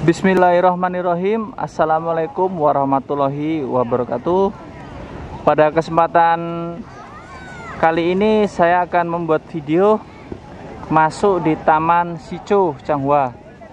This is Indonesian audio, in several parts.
Bismillahirrahmanirrahim. Assalamualaikum warahmatullahi wabarakatuh. Pada kesempatan kali ini saya akan membuat video masuk di Taman Sico Changhua.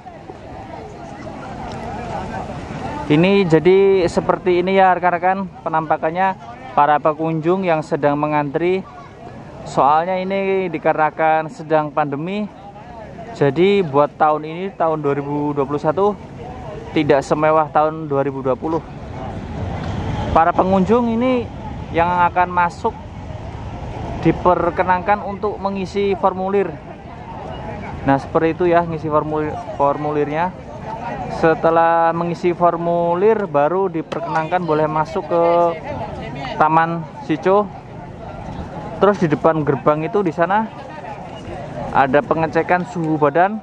Ini jadi seperti ini ya rekan-rekan penampakannya para pengunjung yang sedang mengantri. Soalnya ini dikarenakan sedang pandemi. Jadi buat tahun ini, tahun 2021, tidak semewah tahun 2020. Para pengunjung ini yang akan masuk diperkenankan untuk mengisi formulir. Nah seperti itu ya, ngisi formulirnya. Setelah mengisi formulir baru diperkenankan boleh masuk ke Taman Sico. Terus di depan gerbang itu di sana ada pengecekan suhu badan.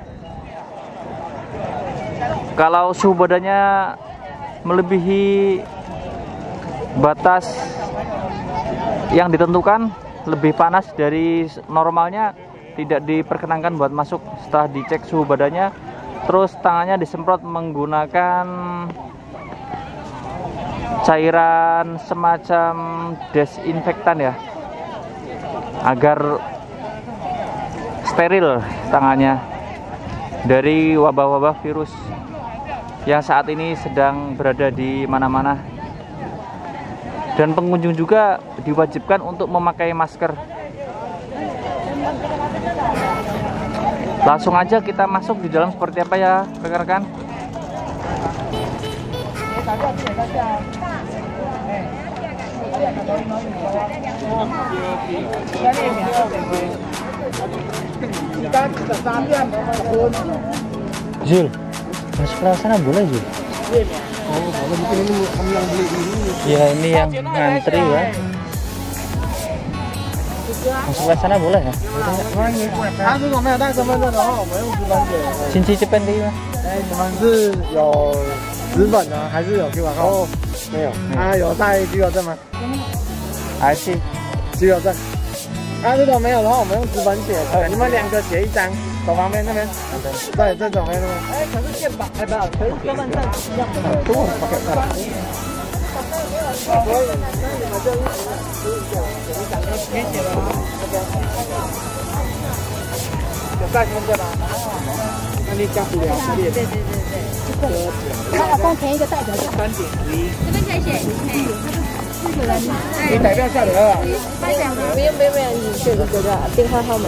Kalau suhu badannya melebihi batas yang ditentukan, lebih panas dari normalnya, tidak diperkenankan buat masuk. Setelah dicek suhu badannya, terus tangannya disemprot menggunakan cairan semacam desinfektan ya, agar steril tangannya dari wabah-wabah virus yang saat ini sedang berada di mana-mana. Dan pengunjung juga diwajibkan untuk memakai masker. Langsung aja kita masuk di dalam seperti apa ya rekan-rekan. Zul, masuk ke sana boleh Zul? Oh boleh, mungkin ini kamu yang beli ini. Ya ini yang ngantri ya. Masuk ke sana boleh ya? Cinci cepen di mana? 你们是有纸本呢，还是有 QR code？ 没有。啊，有带居留证吗？ 还是居留证。啊，如果没有的话，我们用纸本写。你们两个写一张，手旁边那边。对，这种那边。哎，可是健保，哎不，可是身份证一样的。都 OK， 再来。所以那你们就一张填写了吗 ？OK。有带身份证吗？那你加不了。对对对对。他老公填一个代表就3.1。这边可以写。你代表下来了。不用，你这个电话号码。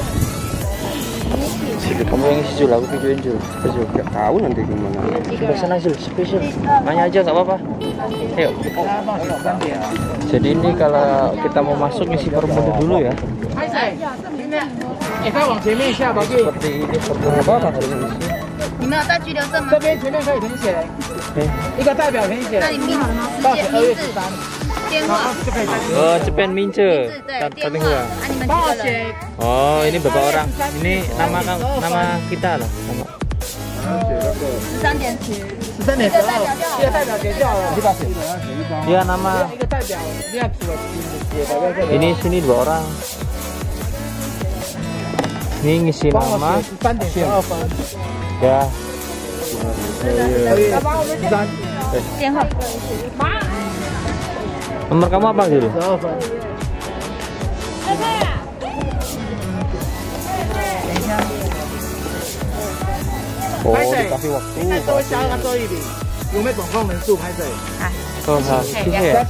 kamu yang isi Zul, aku videoin Zul. Zul, gak tahu nanti gimana. Sebelah sana Zul, spesial. Nanya aja nggak apa-apa. Ayo. Jadi ini kalau kita mau masuk ngisi formulir dulu ya. Seperti ini formulir apa harus ngisi? 你们有带居留证吗？ 这边前面可以填写，一个代表填写。 那你名到12月13， 电话就可以带。 Cepen mince. 对电话。啊，你们几个人？ Oh, ini berapa orang? Ini nama kita loh. Nama. 13.10。 13.12，一个代表写掉了。 Dia nama. 一个代表，另外除了也代表这里。 Ini sini 2 orang. Ini ngisi nama. 13.12分。 Ya. 电话。 Nomor kamu apa dulu? 12分。 Oh, dikasih waktu. 再多加个多一笔，有没有总共人数拍这里？ Oh, ya.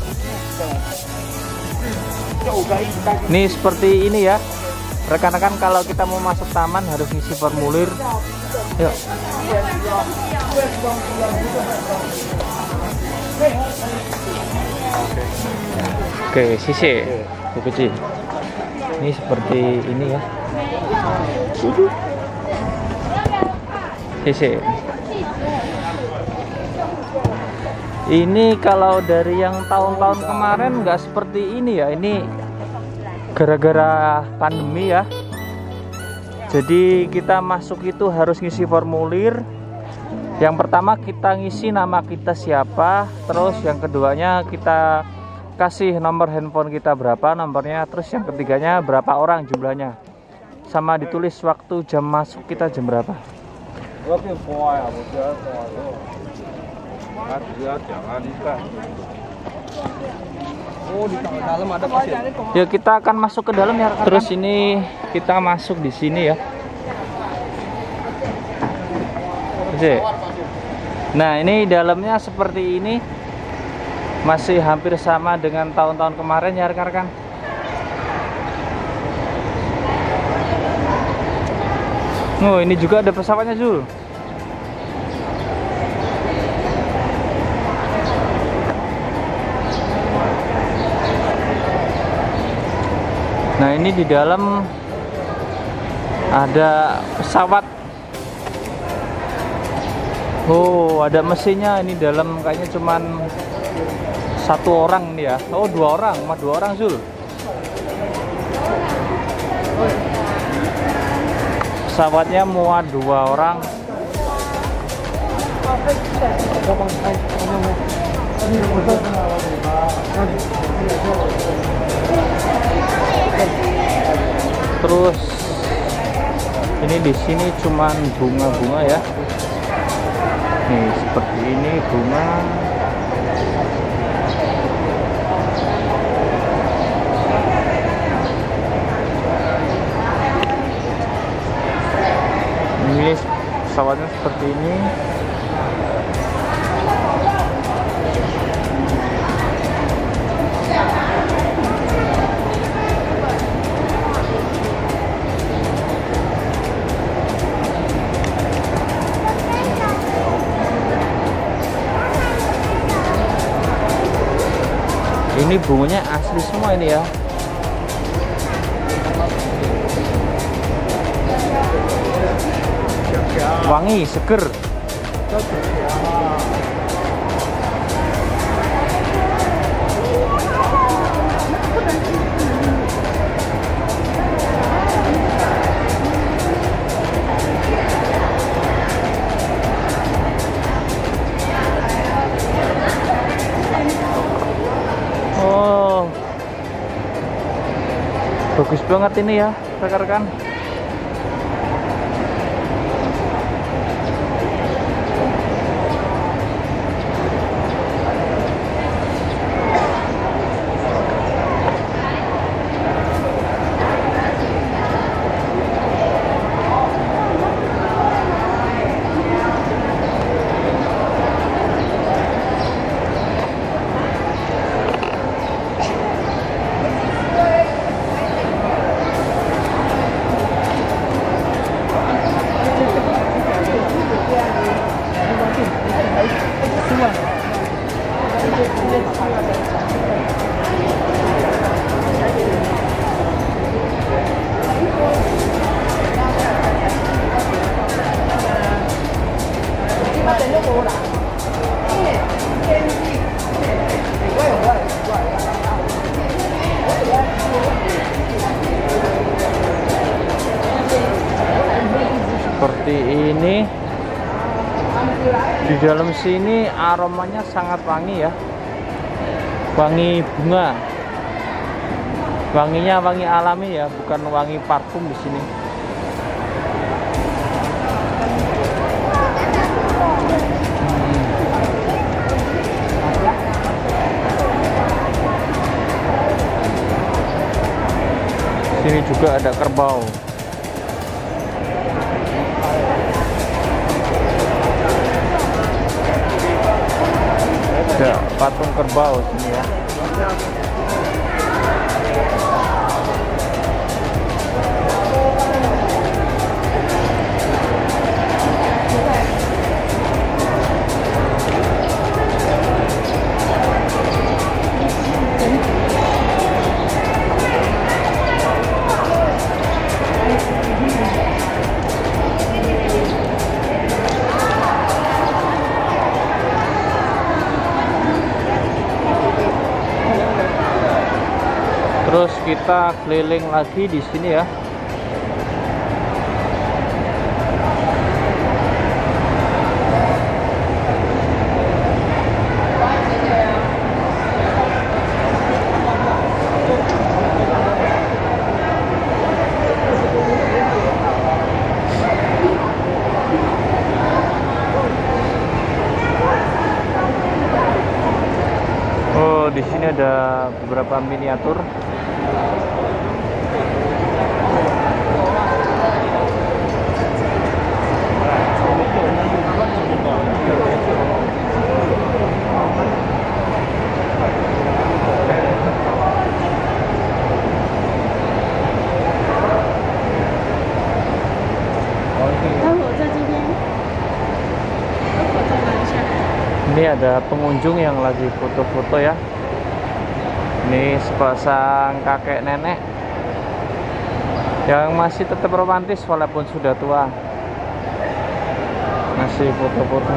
Ini seperti ini ya. Rekan-rekan kalau kita mau masuk taman harus ngisi formulir. Yuk. Oke, sisi. Kecil. Ini seperti ini ya. Sisi. Ini kalau dari yang tahun-tahun kemarin nggak seperti ini ya. Ini gara-gara pandemi ya. Jadi kita masuk itu harus ngisi formulir. Yang pertama kita ngisi nama kita siapa, terus yang keduanya kita kasih nomor handphone kita berapa nomornya, terus yang ketiganya berapa orang jumlahnya, sama ditulis waktu jam masuk kita jam berapa. 我给刮呀，我不要刮了。他只要讲啊，你看。Oh, di dalam ada pasir. Ya, kita akan masuk ke dalam ya. Terus ini kita masuk di sini ya. Oke. Nah, ini dalamnya seperti ini. Masih hampir sama dengan tahun-tahun kemarin ya rekan-rekan. Oh, ini juga ada pesawatnya, Zul. Nah, ini di dalam ada pesawat. Oh, ada mesinnya. Ini dalam kayaknya cuman satu orang nih ya. Oh, dua orang, mah dua orang, Zul. Pesawatnya muat dua orang. Terus ini di sini cuman bunga-bunga ya. Nih seperti ini bunga. Ini pesawatnya seperti ini. Ini bunganya asli semua ini ya. Wangi, seger. Oh, bagus banget ini ya rekan-rekan. Seperti ini. Di dalam sini aromanya sangat wangi ya. Wangi bunga. Wanginya wangi alami ya, bukan wangi parfum di sini. Sini juga ada kerbau. Ada patung kerbau sini ya. Terus kita keliling lagi di sini ya. ada beberapa miniatur. Ini ada pengunjung yang lagi foto-foto ya. Ini sepasang kakek nenek yang masih tetap romantis walaupun sudah tua, masih foto-foto.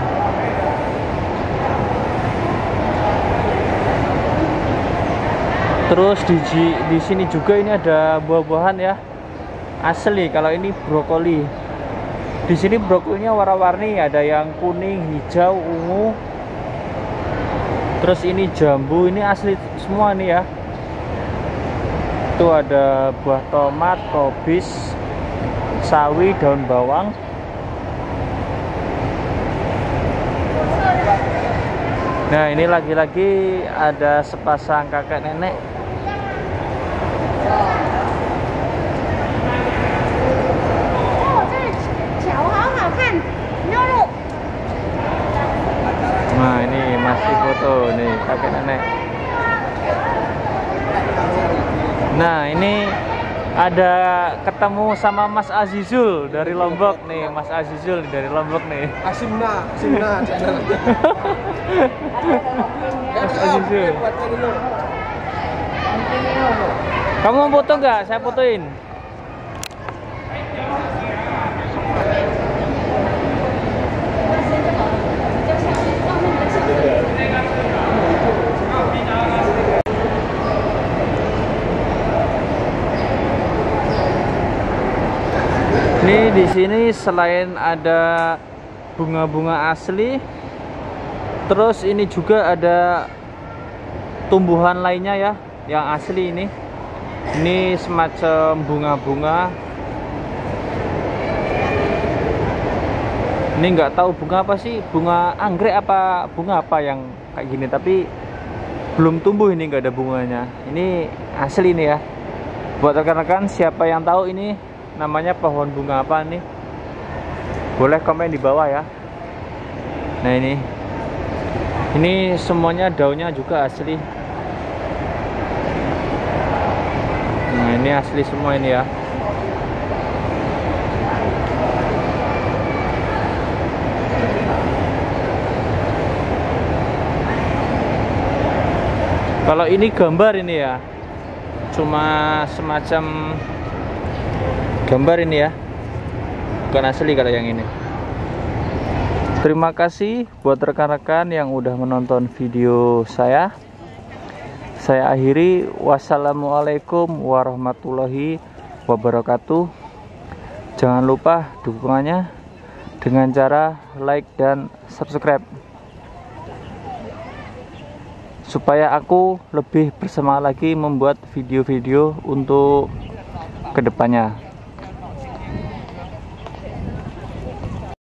Terus di sini juga ini ada buah-buahan ya, asli. Kalau ini brokoli. Di sini brokolinya warna-warni, ada yang kuning, hijau, ungu. Terus ini jambu, ini asli semua nih ya. Itu ada buah tomat, kobis, sawi, daun bawang. Nah, ini lagi-lagi ada sepasang kakek nenek. Nah, ini masih foto nih kakek nenek. Nah, ini ada ketemu sama Mas Azizul dari Lombok nih, Mas Azizul dari Lombok nih. Asimna. Mas Azizul. Kamu mau foto nggak? Saya fotoin. Ini di sini selain ada bunga-bunga asli, terus ini juga ada tumbuhan lainnya ya, yang asli ini. Ini semacam bunga-bunga. Ini nggak tahu bunga apa sih, bunga anggrek apa bunga apa yang kayak gini, tapi belum tumbuh, ini nggak ada bunganya. Ini asli nih ya. Buat rekan-rekan siapa yang tahu ini namanya pohon bunga apa nih, boleh komen di bawah ya. Nah, ini semuanya daunnya juga asli. Nah, ini asli semua ini ya. Kalau ini gambar ini ya, cuma semacam gambar ini ya, bukan asli kalau yang ini. Terima kasih buat rekan-rekan yang udah menonton video saya. Saya akhiri, wassalamualaikum warahmatullahi wabarakatuh. Jangan lupa dukungannya dengan cara like dan subscribe, supaya aku lebih bersemangat lagi membuat video-video untuk kedepannya.